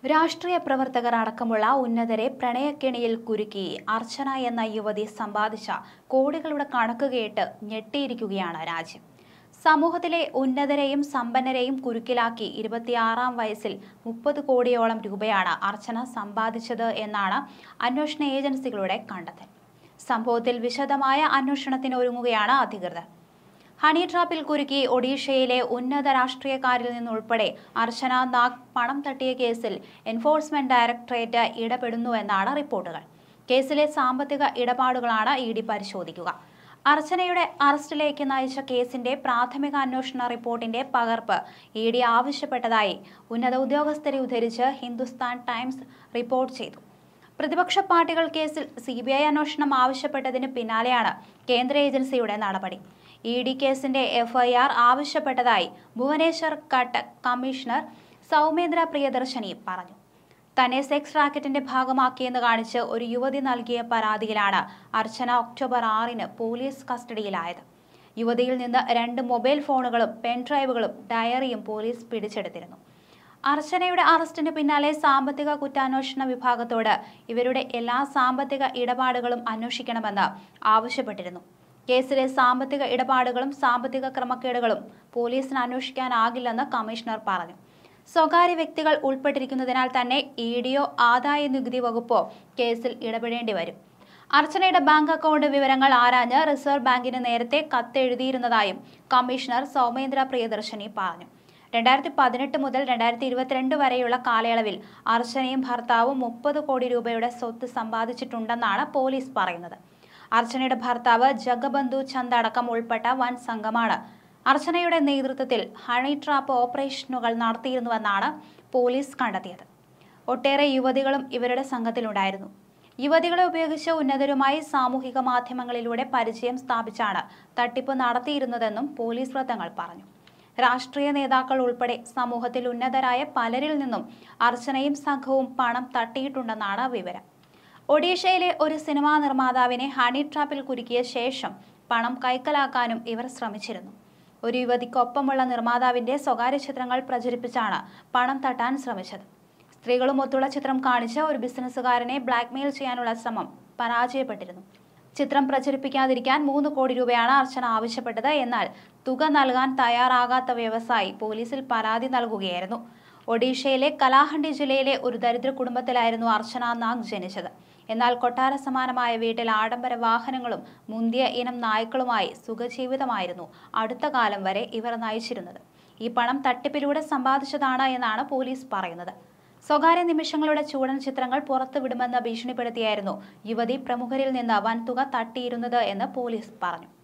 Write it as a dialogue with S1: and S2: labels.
S1: രാഷ്ട്രീയ പ്രവർത്തകർ അടക്കമുള്ള ഉന്നതരെ പ്രണയക്കെണിയിൽ കുരുക്കി അർച്ചന എന്ന യുവതി സമ്പാദിച്ച കോടികളുടെ കണക്ക് കേട്ട് ഞെട്ടിയിരിക്കുകയാണ് രാജ്യം. സമൂഹത്തിലെ ഉന്നതരെയും സമ്പന്നരെയും കുരുക്കിലാക്കി 26-ാം വയസ്സിൽ 30 കോടിയോളം രൂപയാണ് അർച്ചന സമ്പാദിച്ചത് എന്നാണ് അന്വേഷണ ഏജൻസികളുടെ കണ്ടെത്തൽ. സംഭവത്തിൽ വിശദമായ അന്വേഷണത്തിന് ഒരുങ്ങുകയാണ് അധികൃതർ. ഹണിട്രാപ്പിൽ കുരുക്കി ഒഡീഷയിലെ ഉന്നത രാഷ്ട്രീയക്കാരിൽ നിന്നുൾപ്പെടെ അർച്ചന നാഗ് പണം തട്ടിയ കേസിൽ എൻഫോഴ്സ്മെന്റ് ഡയറക്ടറേറ്റ് ഇടപെടുന്നുവെന്നാണ് റിപ്പോർട്ടുകൾ. കേസിലെ സാമ്പത്തിക ഇടപാടുകളാണ് ഇഡി പരിശോധിക്കുക. അർച്ചനയുടെ അറസ്റ്റിലേക്ക് നയിച്ച കേസിന്റെ പ്രാഥമിക അന്വേഷണ റിപ്പോർട്ടിന്റെ പകർപ്പ് ഇഡി ആവശ്യപ്പെട്ടതായി ഉന്നത ഉദ്യോഗസ്ഥരെ ഉദ്ധരിച്ച് ഹിന്ദുസ്ഥാൻ ടൈംസ് റിപ്പോർട്ട് ചെയ്തു. പ്രതിപക്ഷ പാർട്ടികൾ കേസിൽ CBI അന്വേഷണം ആവശ്യപ്പെട്ടതിന് പിന്നാലെയാണ് കേന്ദ്ര ഏജൻസിയുടെ നടപടി. ഇഡി കേസിന്റെ FIR ആവശ്യപ്പെട്ടതായി ഭുവനേശ്വർ കട്ട് കമ്മീഷണർ സൗമേന്ദ്ര പ്രിയദർശിനി പറഞ്ഞു. തന്നെ സെക്സ് റാക്കറ്റിന്റെ ഭാഗമാക്കിയെന്ന് കാണിച്ച് ഒരു യുവതി നൽകിയ പരാതിയിലാണ് അർച്ചന ഒക്ടോബർ 6-ന് പോലീസ് കസ്റ്റഡിയിലായത്. യുവതിയിൽ നിന്ന് 2 മൊബൈൽ ഫോണുകളും പെൻഡ്രൈവുകളും ഡയറിയും പോലീസ് പിടിച്ചെടുത്തിരുന്നു. അർച്ചനയുടെ അറസ്റ്റിന് പിന്നാലെ സാമ്പത്തിക കുറ്റാന്വേഷണ വിഭാഗത്തോട് ഇവരുടെ എല്ലാ സാമ്പത്തിക ഇടപാടുകളും അന്വേഷിക്കണമെന്ന് ആവശ്യപ്പെട്ടിരുന്നു. കേസിലെ സാമ്പത്തിക ഇടപാടുകളും സാമ്പത്തിക ക്രമക്കേടുകളും പോലീസിന് അന്വേഷിക്കാനാകില്ലെന്ന് കമ്മീഷണർ പറഞ്ഞു. സ്വകാര്യ വ്യക്തികൾ ഉൾപ്പെട്ടിരിക്കുന്നതിനാൽ തന്നെ ഇഡിയോ ആദായ നികുതി വകുപ്പോ കേസിൽ ഇടപെടേണ്ടി വരും. അർച്ചനയുടെ ബാങ്ക് അക്കൗണ്ട് വിവരങ്ങൾ ആരാഞ്ഞ് റിസർവ് ബാങ്കിന് നേരത്തെ കത്തെഴുതിയിരുന്നതായും കമ്മീഷണർ സൗമേന്ദ്ര പ്രിയദർശിനി പറഞ്ഞു. 2018 മുതൽ 2022 വരെയുള്ള കാലയളവിൽ അർച്ചനയും ഭർത്താവും 30 കോടി രൂപയുടെ സ്വത്ത് സമ്പാദിച്ചിട്ടുണ്ടെന്നാണ് പോലീസ് പറയുന്നത്. അർച്ചനയുടെ ഭർത്താവ് ജഗബന്ധു ചന്ദ് അടക്കം ഉൾപ്പെട്ട വൻ സംഘമാണ് അർച്ചനയുടെ നേതൃത്വത്തിൽ ഹണിട്രാപ്പ് ഓപ്പറേഷനുകൾ നടത്തിയിരുന്നുവെന്നാണ് പോലീസ് കണ്ടെത്തിയത്. ഒട്ടേറെ യുവതികളും ഇവരുടെ സംഘത്തിലുണ്ടായിരുന്നു. യുവതികളെ ഉപയോഗിച്ച് ഉന്നതരുമായി സാമൂഹിക മാധ്യമങ്ങളിലൂടെ പരിചയം സ്ഥാപിച്ചാണ് തട്ടിപ്പ് നടത്തിയിരുന്നതെന്നും പോലീസ് വൃത്തങ്ങൾ പറഞ്ഞു. രാഷ്ട്രീയ നേതാക്കൾ ഉൾപ്പെടെ സമൂഹത്തിൽ ഉന്നതരായ പലരിൽ നിന്നും അർച്ചനയും സംഘവും പണം തട്ടിയിട്ടുണ്ടെന്നാണ് വിവരം. ഒഡീഷയിലെ ഒരു സിനിമാ നിർമ്മാതാവിനെ ഹണിട്രാപ്പിൽ കുരുക്കിയ ശേഷം പണം കൈക്കലാക്കാനും ഇവർ ശ്രമിച്ചിരുന്നു. ഒരു യുവതിക്കൊപ്പമുള്ള നിർമ്മാതാവിന്റെ സ്വകാര്യ ചിത്രങ്ങൾ പ്രചരിപ്പിച്ചാണ് പണം തട്ടാൻ ശ്രമിച്ചത്. സ്ത്രീകളുമൊത്തുള്ള ചിത്രം കാണിച്ച് ഒരു ബിസിനസ്സുകാരനെ ബ്ലാക്ക്മെയിൽ ചെയ്യാനുള്ള ശ്രമം പരാജയപ്പെട്ടിരുന്നു. ചിത്രം പ്രചരിപ്പിക്കാതിരിക്കാൻ 3 കോടി രൂപയാണ് അർച്ചന ആവശ്യപ്പെട്ടത്. എന്നാൽ തുക നൽകാൻ തയ്യാറാകാത്ത വ്യവസായി പോലീസിൽ പരാതി നൽകുകയായിരുന്നു. ഒഡീഷയിലെ കലാഹണ്ഡി ജില്ലയിലെ ഒരു ദരിദ്ര കുടുംബത്തിലായിരുന്നു അർച്ചന നാഗ് ജനിച്ചത്. എന്നാൽ കൊട്ടാര സമാനമായ വീട്ടിൽ ആഡംബര വാഹനങ്ങളും മുന്തിയ ഇനം നായ്ക്കളുമായി സുഖജീവിതമായിരുന്നു അടുത്ത കാലം വരെ ഇവർ നയിച്ചിരുന്നത്. ഈ പണം തട്ടിപ്പിലൂടെ സമ്പാദിച്ചതാണ് എന്നാണ് പോലീസ് പറയുന്നത്. സ്വകാര്യ നിമിഷങ്ങളുടെ ചൂടൻ ചിത്രങ്ങൾ പുറത്തുവിടുമെന്ന് ഭീഷണിപ്പെടുത്തിയായിരുന്നു യുവതി പ്രമുഖരിൽ നിന്ന് വൻതുക തട്ടിയിരുന്നത് എന്ന് പോലീസ് പറഞ്ഞു.